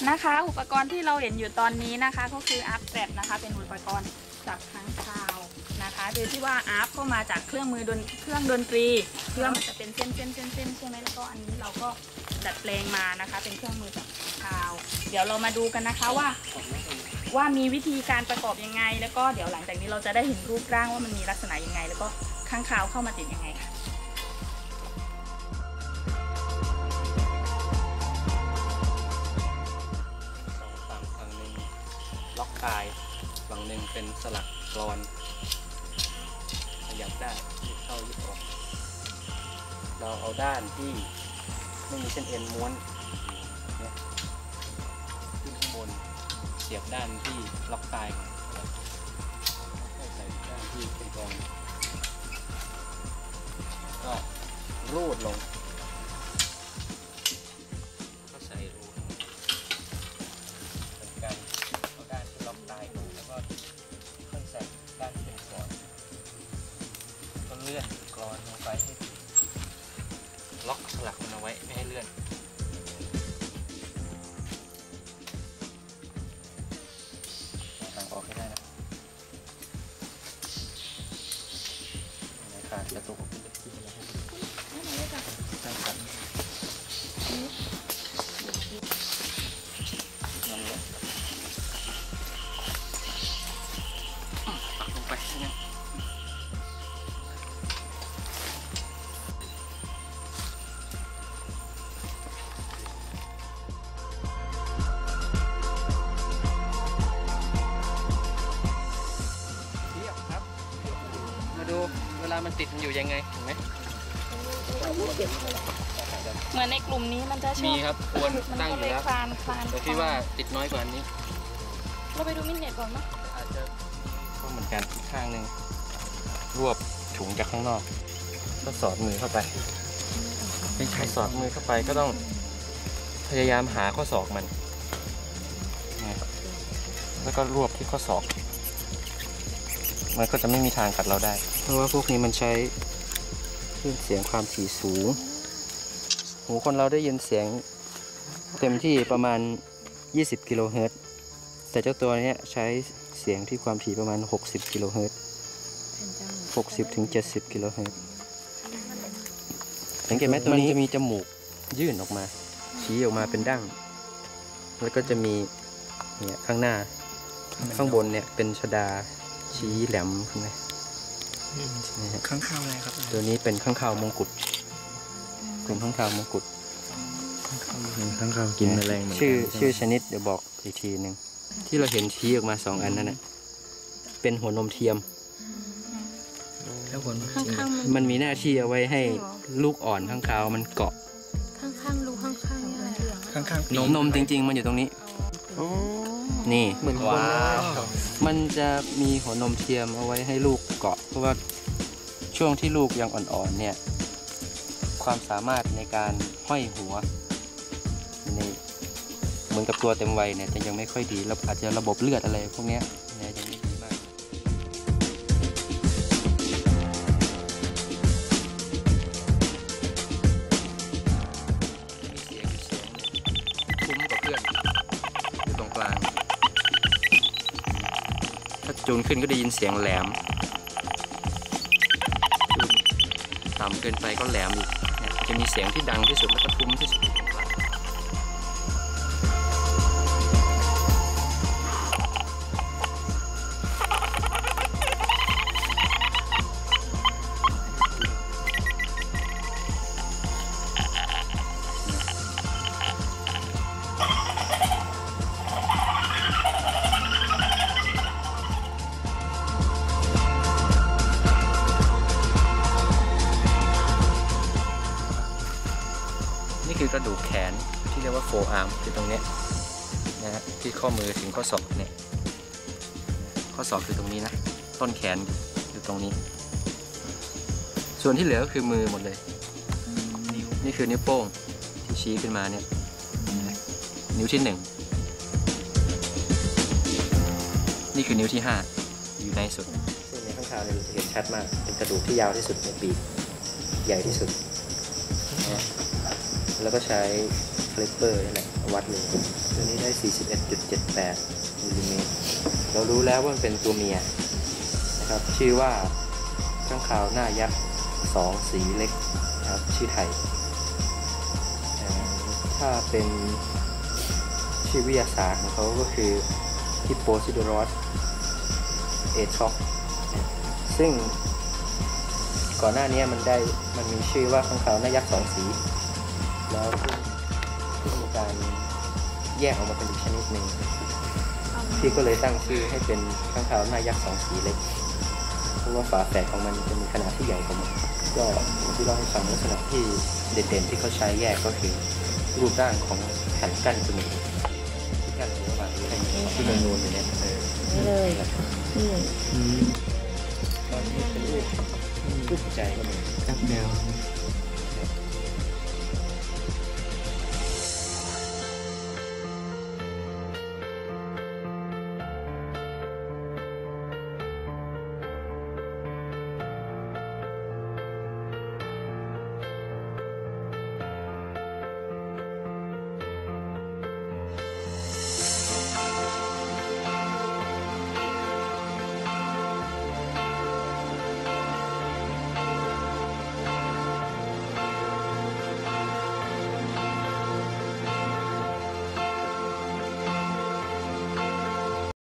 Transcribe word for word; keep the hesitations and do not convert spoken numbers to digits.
นะคะอุปกรณ์ที่เราเห็นอยู่ตอนนี้นะคะก็คืออาร์ฟแตรปนะคะเป็นอุปกรณ์จับค้างคาวนะคะโดยที่ว่าอาร์ฟเข้ามาจากเครื่องมือดนเครื่องดนตรีเครื่องมันจะเป็นเส้นเส้นเส้นเส้นใช่ไหมแล้วก็อันนี้เราก็ดัดแปลงมานะคะเป็นเครื่องมือจับค้างคาวเดี๋ยวเรามาดูกันนะคะว่าว่ามีวิธีการประกอบยังไงแล้วก็เดี๋ยวหลังจากนี้เราจะได้เห็นรูปร่างว่ามันมีลักษณะยังไงแล้วก็ค้างคาวเข้ามาติดยังไงค่ะล็อกคายฝั่งหนึ่งเป็นสลักกลอนขยับได้ยืดเข้ายืดออกเราเอาด้านที่ไม่มีเส้นเอ็นม้วนเนี่ยขึ้นข้างบนเสียบด้านที่ล็อกคายก่อนใส่ด้านที่เป็นกลอนก็รูดลงก็ใส่รูดเหมือนกันล็อกตายก่อนแล้วก็ค่อยใส่ด้านที่เป็นกรอนก็เลื่อนกรอนลงไปให้ล็อกสลักมันเอาไว้ไม่ให้เลื่อนทางออกให้ได้นะในการจะตกเป็นที่อะไรให้ตั้งกันนั่นแหละไปเนี่ยเทียบครับมาดูเวลามันติดมันอยู่ยังไงเห็นไหมเหมือนในกลุ่มนี้มันจะชอบมีครับควรตั้งอยู่แล้วแต่พี่ว่าติดน้อยกว่านี้เราไปดูมินเน็ตก่อนไหมอาจจะก็เหมือนกันอีกข้างหนึ่งรวบถุงจากข้างนอกก็สอดมือเข้าไปไม่ใช่สอดมือเข้าไปก็ต้องพยายามหาข้อศอกมันแล้วก็รวบที่ข้อศอกมันก็จะไม่มีทางกัดเราได้เพราะว่าพวกนี้มันใช้คลื่นเสียงความถี่สูงหูคนเราได้ยินเสียงเต็มที่ประมาณยี่สิบกิโลเฮิรตซ์แต่เจ้าตัวนี้ใช้เสียงที่ความถี่ประมาณหกสิบกิโลเฮิรตซ์หกสิบถึงเจ็ดสิบกิโลเฮิรตซ์สังเกตไหมตัวนี้จะมีจมูกยื่นออกมาชี้ออกมาเป็นดั้งแล้วก็จะมีเนี่ยข้างหน้าข้างบนเนี่ยเป็นชดาชี้แหลมใช่ไหมข้างข้าวอะไรครับตัวนี้เป็นข้างคาวมงกุฎกลุ่มข้างคาวมงกุฎข้างข้าวกินแมลงเหมือนกันชื่อชื่อชนิดเดี๋ยวบอกอีกทีหนึ่งที่เราเห็นชี้ออกมาสองอันนั่นแหละเป็นหัวนมเทียมแล้วหัวนมมันมีหน้าที่เอาไว้ให้ลูกอ่อนข้างคาวมันเกาะข้างๆลูกข้างๆอะไรข้างๆนมนมจริงๆมันอยู่ตรงนี้นี่เหมือนว้าวมันจะมีหัวนมเทียมเอาไว้ให้ลูกเกาะเพราะว่าช่วงที่ลูกยังอ่อนๆเนี่ยความสามารถในการห้อยหัวในเหมือนกับตัวเต็มวัยเนี่ยจะยังไม่ค่อยดีแล้วอาจจะระบบเลือดอะไรพวกนี้เนี่ยยังไม่ดีมากมีเสียงเสียงคุ้มกับเพื่อนอยู่ตรงกลางถ้าจูนขึ้นก็ได้ยินเสียงแหลมจูนต่ำเกินไปก็แหลมอีกเนี่ยจะมีเสียงที่ดังที่สุดแล้วก็ทุ้มที่สุดตรงกลางนี่คือกระดูกแขนที่เรียกว่าโฟอาร์มคือตรงนี้นะฮะที่ข้อมือถึงข้อศอกเนี่ยข้อศอกคือตรงนี้นะต้นแขนอยู่ตรงนี้ส่วนที่เหลือก็คือมือหมดเลยนี่คือนิ้วโป้งที่ชี้ขึ้นมาเนี่ยนิ้วที่หนึ่งนี่คือนิ้วที่ห้าอยู่ในสุดซึ่งในข้างคาวเนี่ยเห็นชัดมากเป็นกระดูกที่ยาวที่สุดในปีกใหญ่ที่สุดแล้วก็ใช้คลิปเปอร์นี่แหละวัดเลยตัวนี้ได้ สี่สิบเอ็ดจุดเจ็ดแปด มิลลิเมตรเรารู้แล้วว่ามันเป็นตัวเมียนะครับชื่อว่าข้างคาวหน้ายักษ์สองสีเล็กนะครับชื่อไทยถ้าเป็นชื่อวิทยาศาสตร์ของเขาก็คือฮิปโปซิโดรอสเอท็อกซึ่งก่อนหน้านี้มันได้มันมีชื่อว่าข้างคาวหน้ายักษ์สองสีแล้วซึ่งมีการแยกออกมาเป็นอีกชนิดหนึ่งพี่ก็เลยตั้งชื่อให้เป็นข้างคาวหน้ายักษ์สองสีเล็กเพราะว่าฝาแฝดของมันจะมีขนาดที่ใหญ่กว่ามันก็ที่เล่าให้ฟังลักษณะที่เด่นๆที่เขาใช้แยกก็คือรูปร่างของแผ่นกั้นจมูกที่กั้นระหว่างนี้ที่มันนูนอยู่เนี่ยเออนี่เลยนี่อืมตอนนี้เป็นรูปรูปหัวใจก็มีจับแนว